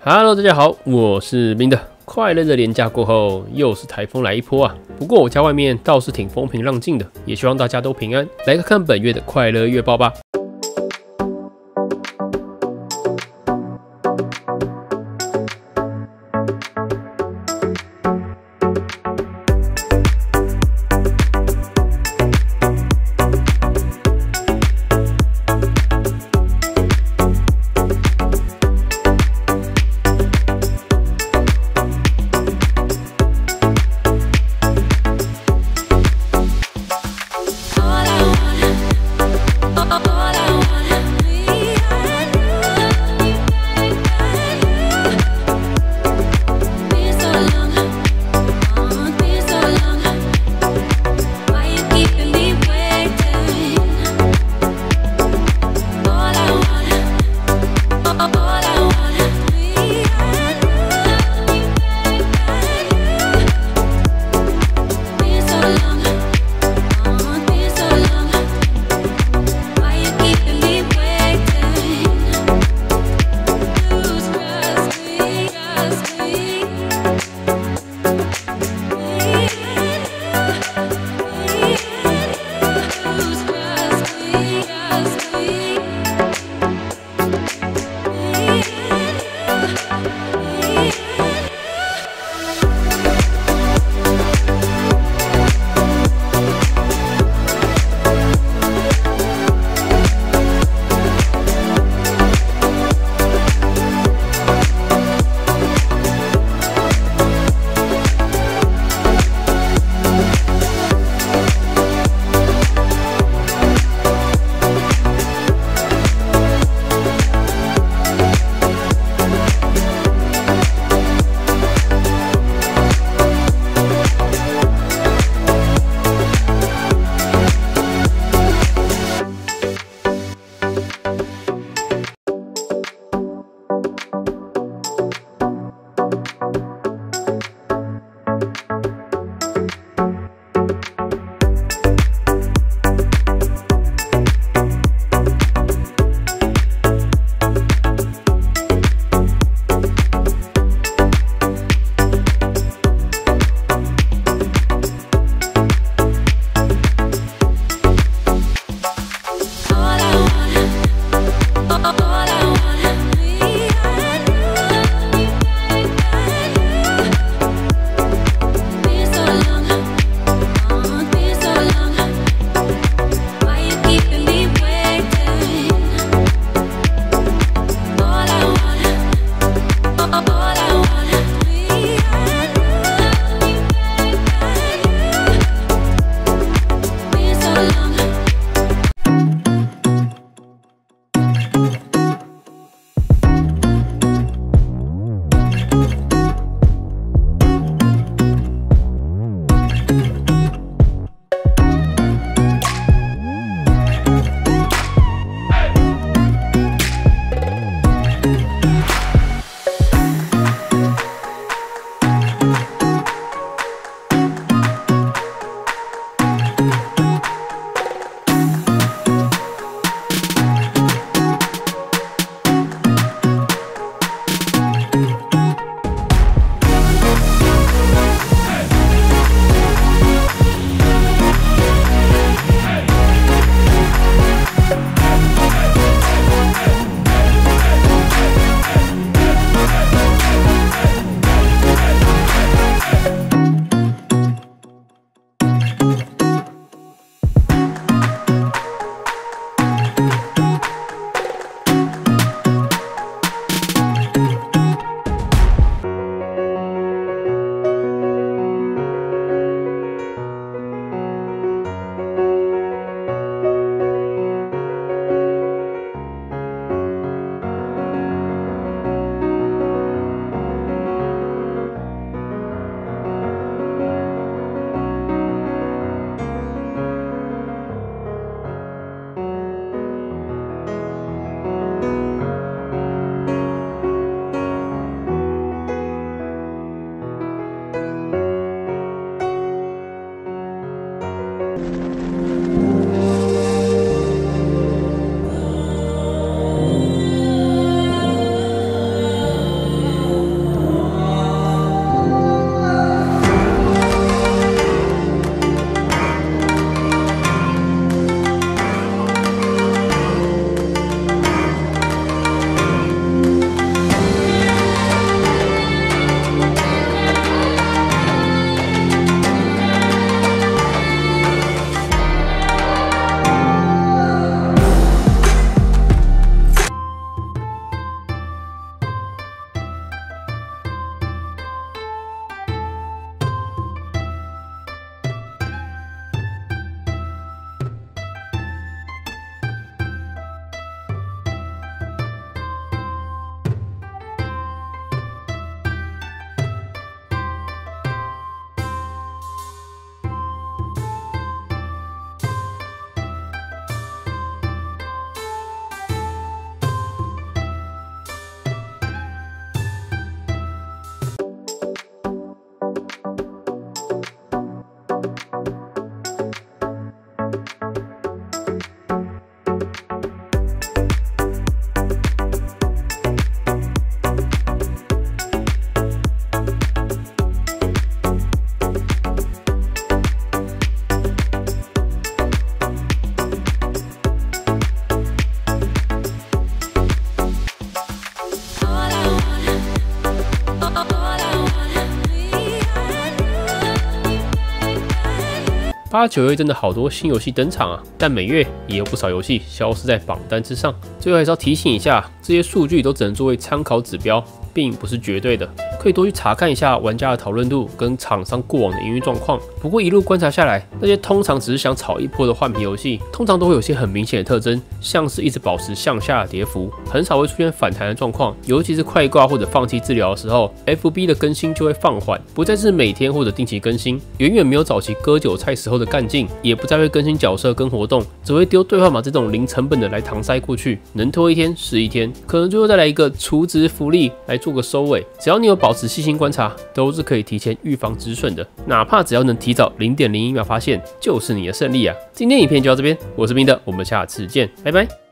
Hello， 大家好，我是冰的。快乐的连假过后，又是台风来一波啊！不过我家外面倒是挺风平浪静的，也希望大家都平安。来看看本月的快乐月报吧。 All I wanna 8、9月真的好多新游戏登场啊，但每月也有不少游戏消失在榜单之上。最后还是要提醒一下，这些数据都只能作为参考指标，并不是绝对的，可以多去查看一下玩家的讨论度跟厂商过往的营运状况。不过一路观察下来，那些通常只是想炒一波的换皮游戏，通常都会有些很明显的特征，像是一直保持向下的跌幅，很少会出现反弹的状况。尤其是快挂或者放弃治疗的时候 ，FB 的更新就会放缓，不再是每天或者定期更新，远远没有早期割韭菜时候的干劲，也不再会更新角色跟活动，只会丢兑换码这种零成本的来搪塞过去，能拖一天是一天，可能最后再来一个储值福利来做个收尾。只要你有保持细心观察，都是可以提前预防止损的，哪怕只要能提早0.01秒发现，就是你的胜利啊！今天影片就到这边，我是冰的，我们下次见，拜拜。